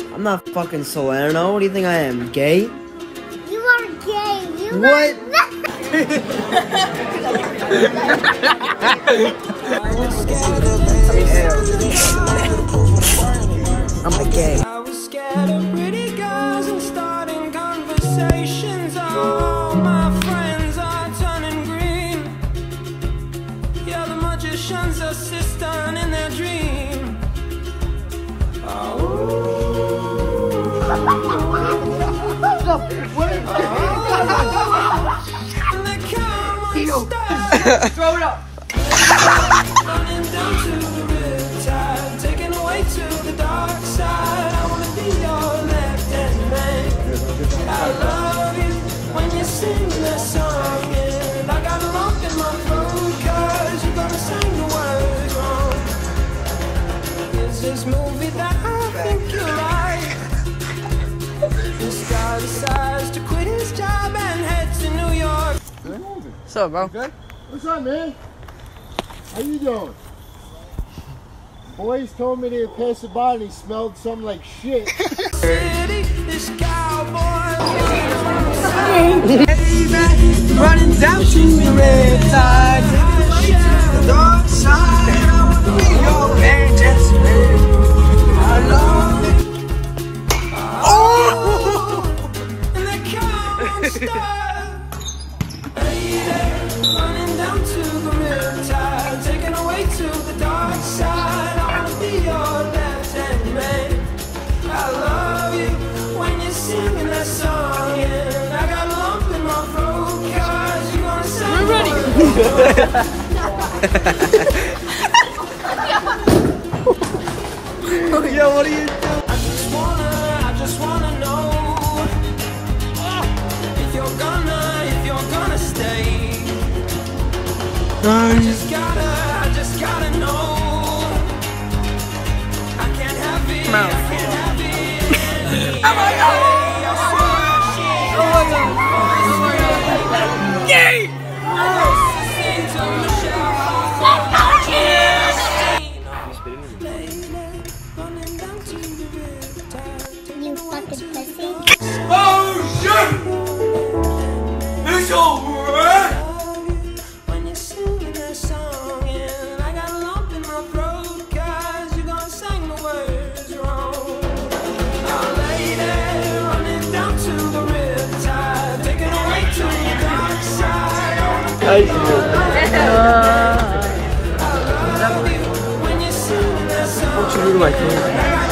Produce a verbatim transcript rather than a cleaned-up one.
I'm not fucking Salerno. What do you think I am? Gay? You are gay. You what? I'm a gay. I was scared of pretty girls and starting conversations. All my friends are turning green. Yeah, the magician's assistant in their dream. Oh. Throw it up. Running down to the riptide, taken away to the dark side. I wanna be your left-hand man. I love you when you sing that song, and I got a lump in my throat 'cause you're gonna sing the words wrong. Is this movie that I think you like? This guy decides to quit his job and head to New York. What's up, bro? Good? What's up, man? How you doing? Boys told me they passed by and he smelled something like shit. City, this cowboy Running down to the red side, the dark side. I wanna be your agent. I love it. Oh! And they can't stop. Running down to the riptide, taken away to the dark side. I wanna be your left-hand man. I love you when you're singing that song, and I got a lump in my throat 'cause you're gonna sing. We're ready. Yo, what are you doing? I just wanna, I just wanna know if you're gonna, if you're gonna stay. I just gotta, I just gotta know. I can't have it, I can't have it. Oh my God! Oh my God! Gay! You fucking pussy. Oh shit! It's over! When you're singing that song, and I got a lump in my throat 'cause you're gonna sing the words wrong. Now lady, running down to the riptide, taking away to the dark side. I love you when you're singing that song. What you do to my phone?